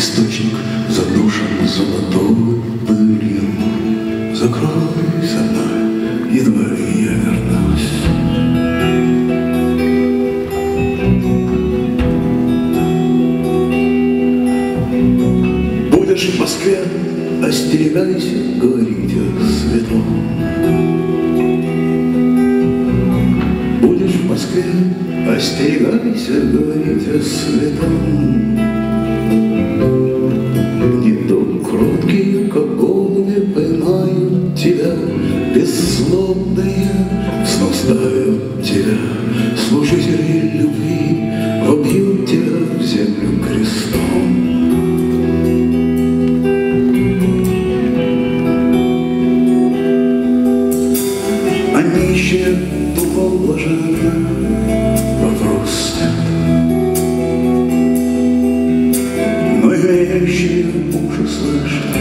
Источник задушен золотой пылью. Закрой за мной, едва ли я вернусь. Будешь в Москве, остерегайся говорить о святом. Будешь в Москве, остерегайся говорить о святом. Не то кроткие, как голуби, поймают тебя, бессловные снова ставят тебя. Служители любви вобьют тебя в землю крестом. Нищие духом блаженно вопрос нет, но имеющие уши слышат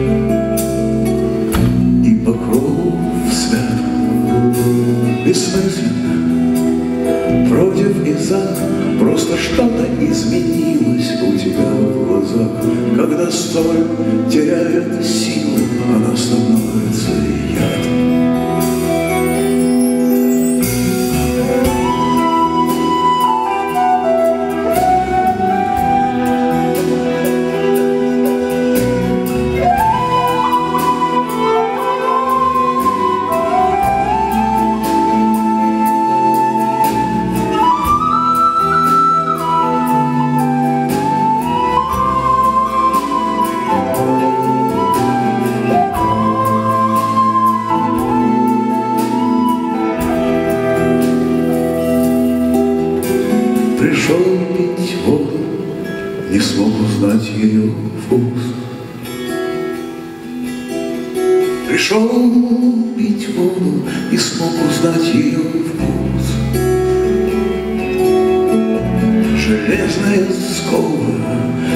и покров свят. Бессмысленно, против и за, просто что-то изменилось у тебя в глазах. Когда соль теряет силу, она становится ядом. Пришел пить воду, не смог узнать ее вкус. Пришел пить воду, не смог узнать ее вкус. Железная скова